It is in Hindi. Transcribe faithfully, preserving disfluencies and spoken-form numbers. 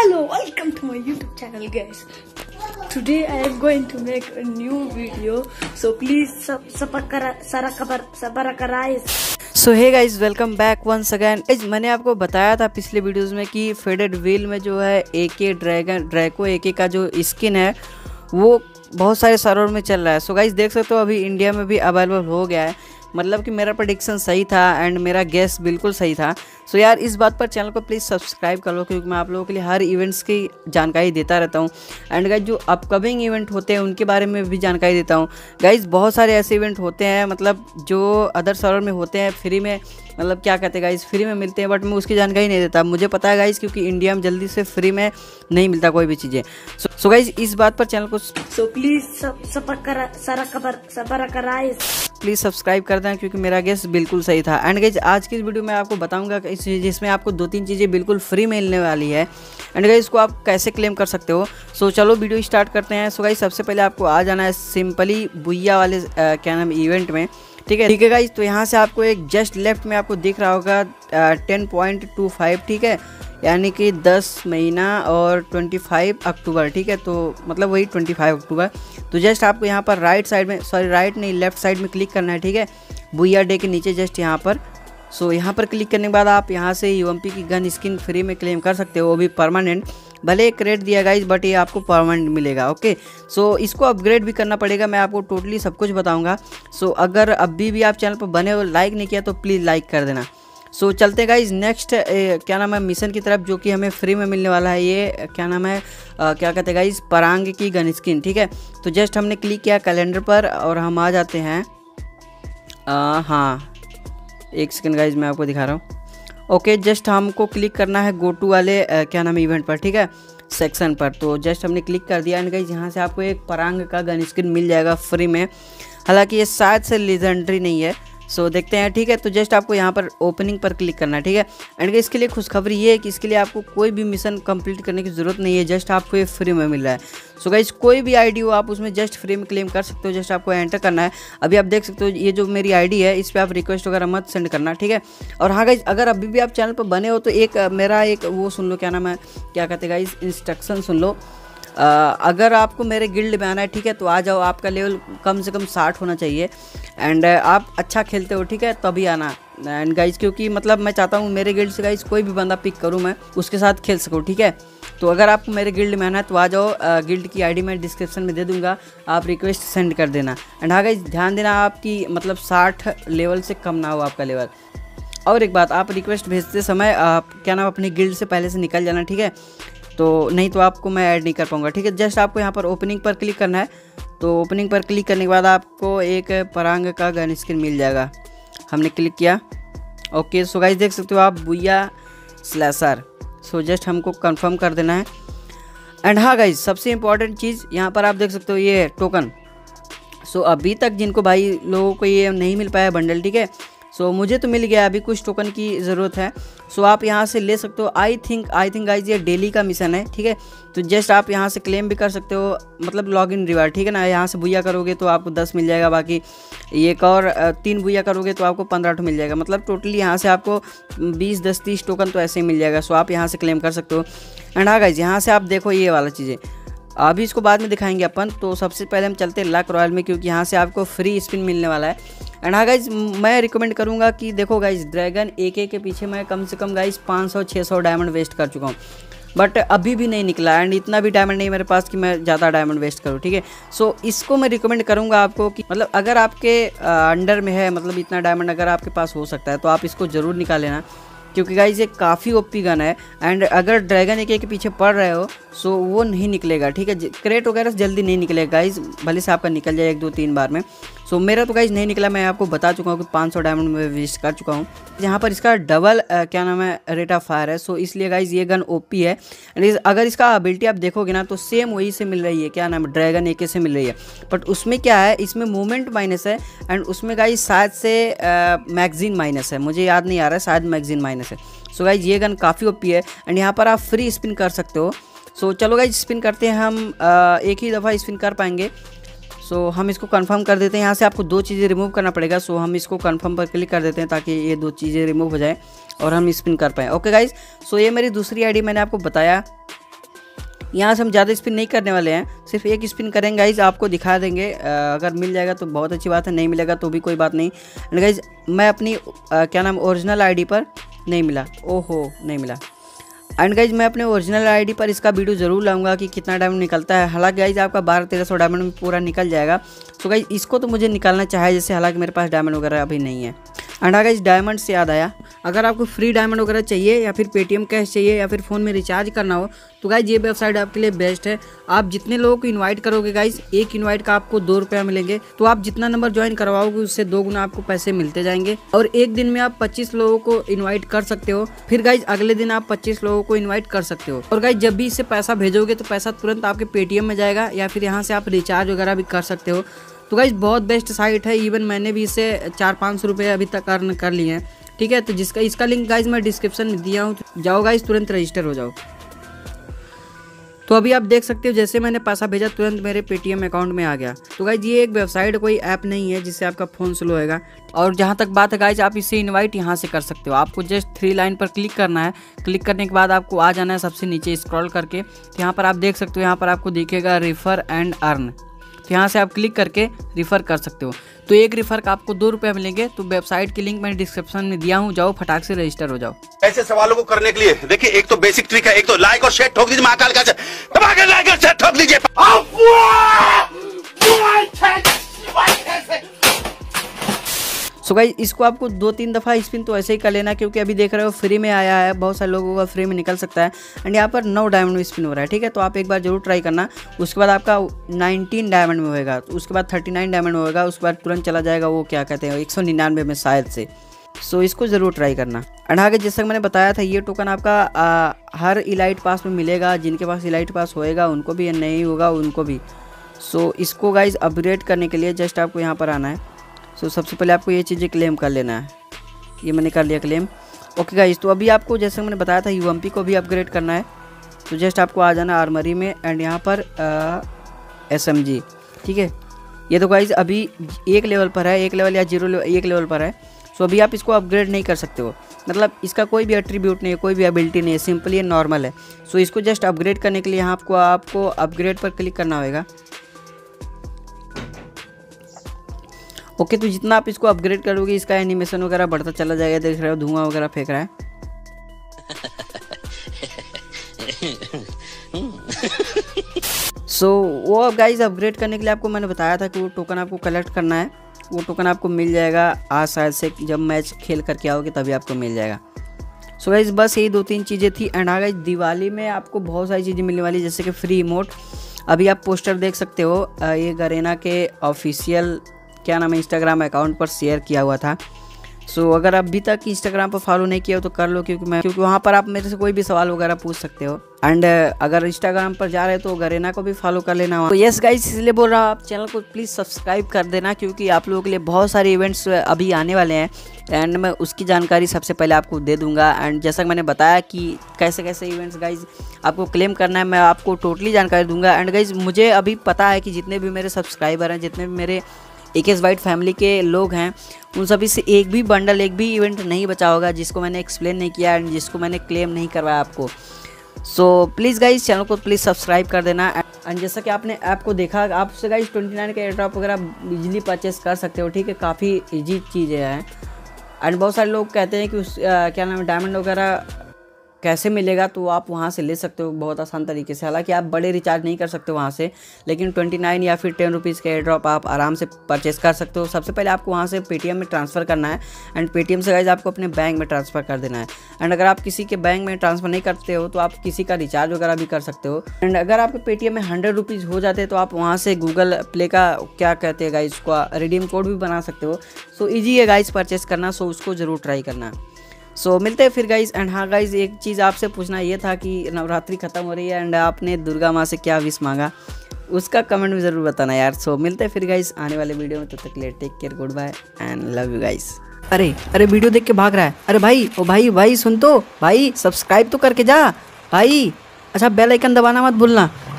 Hello, welcome to my YouTube channel, guys. Today I am going to make a new video, so please sub subscribe. So hey guys welcome back once again. मैंने आपको बताया था पिछले वीडियोस में कि फेडेड व्हील में जो है एके ड्रैगन ड्रैको एके का जो स्किन है वो बहुत सारे सर्वर में चल रहा है। सो गाइज देख सकते हो अभी इंडिया में भी अवेलेबल हो गया है। मतलब कि मेरा प्रेडिक्शन सही था एंड मेरा गेस बिल्कुल सही था। सो यार इस बात पर चैनल को प्लीज़ सब्सक्राइब कर लो, क्योंकि मैं आप लोगों के लिए हर इवेंट्स की जानकारी देता रहता हूँ। एंड गाइज जो अपकमिंग इवेंट होते हैं उनके बारे में भी जानकारी देता हूँ। गाइज बहुत सारे ऐसे इवेंट होते हैं मतलब जो अदर सर्वर में होते हैं फ्री में, मतलब क्या कहते हैं गाइज फ्री में मिलते हैं, बट मैं उसकी जानकारी नहीं देता। मुझे पता है गाइज क्योंकि इंडिया में जल्दी से फ्री में नहीं मिलता कोई भी चीज़ें। सो गाइज इस बात पर चैनल को so please subscribe please subscribe कर दें, क्योंकि मेरा गेस बिल्कुल सही था। एंड गाइज आज की इस वीडियो में आपको बताऊंगा जिसमें आपको दो तीन चीज़ें बिल्कुल फ्री मिलने वाली है। एंड गाइज इसको आप कैसे क्लेम कर सकते हो। सो चलो वीडियो स्टार्ट करते हैं। सो गाइज सबसे पहले आपको आ जाना है सिंपली बुइया वाले आ, क्या नाम इवेंट में। ठीक है ठीक है गाइज, तो यहाँ से आपको एक जस्ट लेफ्ट में आपको दिख रहा होगा टेन पॉइंट टू फाइव, ठीक है, यानी कि दस महीना और पच्चीस अक्टूबर, ठीक है, तो मतलब वही पच्चीस अक्टूबर। तो जस्ट आपको यहाँ पर राइट साइड में, सॉरी राइट नहीं लेफ्ट साइड में क्लिक करना है, ठीक है, बुइया डे के नीचे जस्ट यहाँ पर। सो यहाँ पर क्लिक करने के बाद आप यहाँ से यूएमपी की गन स्किन फ्री में क्लेम कर सकते हो, वो भी परमानेंट। भले एक रेट दिया गाइज बट ये आपको परमानेंट मिलेगा। ओके, सो इसको अपग्रेड भी करना पड़ेगा, मैं आपको टोटली सब कुछ बताऊंगा। सो अगर अभी भी आप चैनल पर बने हो लाइक नहीं किया तो प्लीज़ लाइक कर देना। सो so, चलते गाइज नेक्स्ट क्या नाम है मिशन की तरफ, जो कि हमें फ्री में मिलने वाला है। ये क्या नाम है आ, क्या कहते हैं गाइज परांग की गन स्किन, ठीक है। तो जस्ट हमने क्लिक किया कैलेंडर पर और हम आ जाते हैं आ, हाँ एक सेकंड गाइज मैं आपको दिखा रहा हूँ। ओके जस्ट हमको क्लिक करना है गो टू वाले आ, क्या नाम है इवेंट पर, ठीक है, सेक्शन पर। तो जस्ट हमने क्लिक कर दिया एंड गाइज यहाँ से आपको एक परांग का गन स्किन मिल जाएगा फ्री में। हालांकि ये शायद से लीजेंडरी नहीं है, सो so, देखते हैं, ठीक है। तो जस्ट आपको यहाँ पर ओपनिंग पर क्लिक करना है, ठीक है। एंड इसके लिए खुशखबरी ये है कि इसके लिए आपको कोई भी मिशन कंप्लीट करने की ज़रूरत नहीं है, जस्ट आपको ये फ्री में मिल रहा है। सो so, गाइज कोई भी आईडी हो आप उसमें जस्ट फ्री में क्लेम कर सकते हो, जस्ट आपको एंटर करना है। अभी आप देख सकते हो ये जो मेरी आईडी है इस पर आप रिक्वेस्ट वगैरह मत सेंड करना, ठीक है। और हाँ गाइज अगर अभी भी आप चैनल पर बने हो तो एक मेरा एक वो सुन लो, क्या नाम है, क्या कहते हैं गाइज, इंस्ट्रक्शन सुन लो। Uh, अगर आपको मेरे गिल्ड में आना है, ठीक है, तो आ जाओ। आपका लेवल कम से कम साठ होना चाहिए एंड uh, आप अच्छा खेलते हो, ठीक है, तभी आना। एंड गाइज क्योंकि मतलब मैं चाहता हूँ मेरे गिल्ड से गाइज कोई भी बंदा पिक करूँ मैं उसके साथ खेल सकूँ, ठीक है। तो अगर आपको मेरे गिल्ड में आना है तो आ जाओ। uh, गिल्ड की आईडी मैं डिस्क्रिप्शन में दे दूँगा, आप रिक्वेस्ट सेंड कर देना। एंड हाँ गाइज ध्यान देना आपकी मतलब साठ लेवल से कम ना हो आपका लेवल। और एक बात, आप रिक्वेस्ट भेजते समय आप क्या नाम अपनी गिल्ड से पहले से निकल जाना, ठीक है, तो नहीं तो आपको मैं ऐड नहीं कर पाऊंगा, ठीक है। जस्ट आपको यहाँ पर ओपनिंग पर क्लिक करना है। तो ओपनिंग पर क्लिक करने के बाद आपको एक परांग का गन स्किन मिल जाएगा। हमने क्लिक किया। ओके सो गाइस देख सकते हो आप बुइया स्लैशर। सो जस्ट हमको कंफर्म कर देना है। एंड हाँ गाइज सबसे इंपॉर्टेंट चीज़ यहाँ पर आप देख सकते हो ये है टोकन। सो अभी तक जिनको भाई लोगों को ये नहीं मिल पाया बंडल, ठीक है, सो so, मुझे तो मिल गया, अभी कुछ टोकन की ज़रूरत है। सो so, आप यहाँ से ले सकते हो। I think I think guys ये डेली का मिशन है, ठीक है। तो जस्ट आप यहाँ से क्लेम भी कर सकते हो, मतलब लॉग इन रिवार्ड, ठीक है ना। यहाँ से बुइया करोगे तो आपको दस मिल जाएगा, बाकी एक और तीन बुइया करोगे तो आपको पंद्रह मिल जाएगा। मतलब टोटली यहाँ से आपको बीस दस तीस टोकन तो ऐसे ही मिल जाएगा। सो so, आप यहाँ से क्लेम कर सकते हो। एंड हाँ गाइज यहाँ से आप देखो ये वाला चीज़ें अभी इसको बाद में दिखाएंगे अपन। तो सबसे पहले हम चलते हैं लक रॉयल में, क्योंकि यहाँ से आपको फ्री स्पिन मिलने वाला है। एंड हाँ गाइज मैं रिकमेंड करूँगा कि देखो गाइज ड्रैगन एके के पीछे मैं कम से कम गाइज पाँच सौ छः सौ डायमंड वेस्ट कर चुका हूँ, बट अभी भी नहीं निकला। एंड इतना भी डायमंड नहीं मेरे पास कि मैं ज़्यादा डायमंड वेस्ट करूँ, ठीक है। सो इसको मैं रिकमेंड करूँगा आपको कि मतलब अगर आपके अंडर में है, मतलब इतना डायमंड अगर आपके पास हो सकता है तो आप इसको ज़रूर निकाल लेना, क्योंकि गाइज ये काफ़ी ओपी गन है। एंड अगर ड्रैगन एके के पीछे पड़ रहे हो सो वो नहीं निकलेगा, ठीक है। क्रेट वगैरह जल्दी नहीं निकलेगा गाइज, भले से आपका निकल जाए एक दो तीन बार में। सो मेरा तो गाइज नहीं निकला, मैं आपको बता चुका हूँ कि पाँच सौ डायमंड में वेस्ट कर चुका हूँ। यहाँ पर इसका डबल क्या नाम है रेट ऑफ फायर है, सो इसलिए गाइज ये गन ओपी है। एंड अगर इसका एबिलिटी आप देखोगे ना तो सेम वही से मिल रही है, क्या नाम है, ड्रैगन एके से मिल रही है। बट उसमें क्या है, इसमें मूवमेंट माइनस है एंड उसमें गाइज शायद से मैगजीन माइनस है, मुझे याद नहीं आ रहा है, शायद मैगजीन माइनस है। सो गाइज ये गन काफ़ी ओपी है एंड यहाँ पर आप फ्री स्पिन कर सकते हो। सो so, चलो गाइज स्पिन करते हैं हम। आ, एक ही दफ़ा स्पिन कर पाएंगे। सो so, हम इसको कंफर्म कर देते हैं। यहाँ से आपको दो चीज़ें रिमूव करना पड़ेगा। सो so, हम इसको कंफर्म पर क्लिक कर देते हैं ताकि ये दो चीज़ें रिमूव हो जाए और हम स्पिन कर पाएँ। ओके गाइज, सो ये मेरी दूसरी आईडी मैंने आपको बताया। यहाँ से हम ज़्यादा स्पिन नहीं करने वाले हैं, सिर्फ एक स्पिन करेंगे गाइज, आपको दिखा देंगे। अगर मिल जाएगा तो बहुत अच्छी बात है, नहीं मिलेगा तो भी कोई बात नहीं। एंड गाइज मैं अपनी आ, क्या नाम ओरिजिनल आईडी पर नहीं मिला, ओहो नहीं मिला। एंड गाइज मैं अपने ओरिजिनल आईडी पर इसका वीडियो ज़रूर लाऊंगा कि कितना डायमंड निकलता है। हालांकि गाइज आपका बारह तेरह सौ डायमंड में पूरा निकल जाएगा। तो गाइज इसको तो मुझे निकालना चाहिए जैसे, हालांकि मेरे पास डायमंड वगैरह अभी नहीं है। एंड गाइज डायमंड से याद आया, अगर आपको फ्री डायमंड वगैरह चाहिए या फिर पेटीएम कैश चाहिए या फिर फ़ोन में रिचार्ज करना हो तो गाइज ये वेबसाइट आपके लिए बेस्ट है। आप जितने लोगों को इनवाइट करोगे गाइज, एक इनवाइट का आपको दो रुपया मिलेंगे, तो आप जितना नंबर ज्वाइन करवाओगे उससे दो गुना आपको पैसे मिलते जाएंगे। और एक दिन में आप पच्चीस लोगों को इन्वाइट कर सकते हो, फिर गाइज अगले दिन आप पच्चीस लोगों को इन्वाइट कर सकते हो। और गाइज जब भी इससे पैसा भेजोगे तो पैसा तुरंत आपके पेटीएम में जाएगा या फिर यहाँ से आप रिचार्ज वगैरह भी कर सकते हो। तो गाइज बहुत बेस्ट साइट है, इवन मैंने भी इससे चार पाँच सौ रुपये अभी तक अर्न कर लिए हैं। ठीक है, तो जिसका इसका लिंक गाइज मैं डिस्क्रिप्शन में दिया हूँ, जाओ गाइज तुरंत रजिस्टर हो जाओ। तो अभी आप देख सकते हो जैसे मैंने पैसा भेजा तुरंत मेरे पेटीएम अकाउंट में आ गया। तो गाइज ये एक वेबसाइट कोई ऐप नहीं है जिससे आपका फ़ोन स्लो होएगा। और जहाँ तक बात है गाइज आप इसे इनवाइट यहाँ से कर सकते हो। आपको जस्ट थ्री लाइन पर क्लिक करना है, क्लिक करने के बाद आपको आ जाना है सबसे नीचे स्क्रॉल करके। तो यहाँ पर आप देख सकते हो, यहाँ पर आपको दिखेगा रेफर एंड अर्न, तो यहाँ से आप क्लिक करके रिफ़र कर सकते हो। तो एक रिफ़र का आपको दो रुपये मिलेंगे। तो वेबसाइट की लिंक मैंने डिस्क्रिप्शन में दिया हूँ, जाओ फटाक से रजिस्टर हो जाओ। ऐसे सवालों को करने के लिए देखिए एक तो बेसिक ट्रिक है, एक तो लाइक और शेयर ठोक दीजिए, महाकाल का दबा के लाइक और शेयर ठोक दीजिए। सो गाइस इसको आपको दो तीन दफ़ा स्पिन तो ऐसे ही कर लेना, क्योंकि अभी देख रहे हो फ्री में आया है, बहुत सारे लोगों का फ्री में निकल सकता है। एंड यहाँ पर नौ डायमंड में स्पिन हो रहा है। ठीक है, तो आप एक बार जरूर ट्राई करना। उसके बाद आपका नाइनटीन डायमंड में होएगा, उसके बाद थर्टी नाइन डायमंड में होएगा, उसके बाद तुरंत चला जाएगा वो क्या कहते हैं एक सौ निन्यानवे में शायद से। सो इसको ज़रूर ट्राई करना। एंड आगे जैसा मैंने बताया था ये टोकन आपका आ, हर इलाइट पास में मिलेगा। जिनके पास इलाइट पास होएगा उनको भी, नहीं होगा उनको भी। सो इसको गाइज अपग्रेड करने के लिए जस्ट आपको यहाँ पर आना है। सो so, सबसे पहले आपको ये चीज़ें क्लेम कर लेना है। ये मैंने कर लिया क्लेम। ओके गाइस, तो अभी आपको जैसे मैंने बताया था यूएमपी को भी अपग्रेड करना है। तो जस्ट आपको आ जाना आर्मरी में एंड यहाँ पर एसएमजी। ठीक है, ये तो गाइस अभी एक लेवल पर है, एक लेवल या जीरो लेवल एक लेवल पर है। सो so, अभी आप इसको अपग्रेड नहीं कर सकते हो, मतलब इसका कोई भी एट्रीब्यूट नहीं है, कोई भी एबिलिटी नहीं है, सिंपली ये नॉर्मल है। सो so, इसको जस्ट अपग्रेड करने के लिए यहाँ आपको आपको अपग्रेड पर क्लिक करना होगा। ओके okay, तो जितना आप इसको अपग्रेड करोगे इसका एनिमेशन वगैरह बढ़ता चला जाएगा। देख रहे हो धुआं वगैरह फेंक रहा है। सो so, वो अब गाइज अपग्रेड करने के लिए आपको मैंने बताया था कि वो टोकन आपको कलेक्ट करना है। वो टोकन आपको मिल जाएगा आज शायद से, जब मैच खेल करके आओगे तभी आपको मिल जाएगा। सो so, गाइज बस यही दो तीन चीज़ें थी। एंड हाँ गाइज दिवाली में आपको बहुत सारी चीज़ें मिलने वाली, जैसे कि फ्री इमोट। अभी आप पोस्टर देख सकते हो, ये गरेना के ऑफिशियल क्या नाम है इंस्टाग्राम अकाउंट पर शेयर किया हुआ था। सो so, अगर अभी तक इंस्टाग्राम पर फॉलो नहीं किया हो तो कर लो, क्योंकि मैं क्योंकि वहाँ पर आप मेरे से कोई भी सवाल वगैरह पूछ सकते हो। एंड अगर इंस्टाग्राम पर जा रहे हो तो गरेना को भी फॉलो कर लेना। तो यस गाइस, इसलिए बोल रहा हूँ आप चैनल को प्लीज़ सब्सक्राइब कर देना, क्योंकि आप लोगों के लिए बहुत सारे इवेंट्स अभी आने वाले हैं एंड मैं उसकी जानकारी सबसे पहले आपको दे दूंगा। एंड जैसा मैंने बताया कि कैसे कैसे इवेंट्स गाइज आपको क्लेम करना है, मैं आपको टोटली जानकारी दूंगा। एंड गाइज मुझे अभी पता है कि जितने भी मेरे सब्सक्राइबर हैं, जितने भी मेरे ए के एस वाइट फैमिली के लोग हैं, उन सभी से एक भी बंडल, एक भी इवेंट नहीं बचा होगा जिसको मैंने एक्सप्लेन नहीं किया एंड जिसको मैंने क्लेम नहीं करवाया आपको। सो प्लीज़ गाइज चैनल को प्लीज़ सब्सक्राइब कर देना। एंड जैसा कि आपने ऐप को देखा, आप उससे गाइज ट्वेंटी नाइन का एयर ड्रॉप वगैरह इजीली परचेस कर सकते हो। ठीक है, काफ़ी ईजी चीज़ें हैं। एंड बहुत सारे लोग कहते हैं कि उस आ, क्या नाम है डायमंड वगैरह कैसे मिलेगा, तो आप वहाँ से ले सकते हो बहुत आसान तरीके से। हालांकि आप बड़े रिचार्ज नहीं कर सकते वहाँ से, लेकिन ट्वेंटी नाइन या फिर टेन रुपीज़ का एयर ड्रॉप आप आराम से परचेस कर सकते हो। सबसे पहले आपको वहाँ से पेटीएम में ट्रांसफ़र करना है एंड पेटीएम से गाइज आपको अपने बैंक में ट्रांसफ़र कर देना है। एंड अगर आप किसी के बैंक में ट्रांसफ़र नहीं करते हो तो आप किसी का रिचार्ज वगैरह भी कर सकते हो। एंड अगर आपके पेटीएम में हंड्रेड रुपीज़ हो जाते हैं तो आप वहाँ से गूगल प्ले का क्या कहते हैं गाइज उसका रिडीम कोड भी बना सकते हो। सो ईजी है गाइज परचेस करना, सो उसको ज़रूर ट्राई करना। सो so, मिलते हैं फिर गाइज। एंड हाँ गाइज एक चीज़ आपसे पूछना ये था कि नवरात्रि ख़त्म हो रही है एंड आपने दुर्गा माँ से क्या विश मांगा, उसका कमेंट में ज़रूर बताना यार। सो so, मिलते हैं फिर गाइज आने वाले वीडियो में, तब तक के लिए take care, good bye and love you guys. अरे अरे वीडियो देख के भाग रहा है, अरे भाई ओ भाई भाई सुन तो भाई, सब्सक्राइब तो करके जा भाई। अच्छा बेल आइकन दबाना मत भूलना।